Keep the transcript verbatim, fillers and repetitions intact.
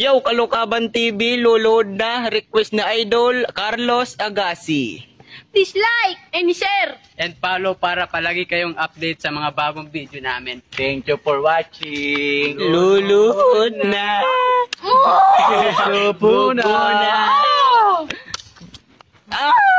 Yo, Kalukaban T V, lulod na. Request na idol, Carlos Agassi. Please like and share. And follow para palagi kayong update sa mga bagong video namin. Thank you for watching. Lulod na. Oh! Supo na. Ah!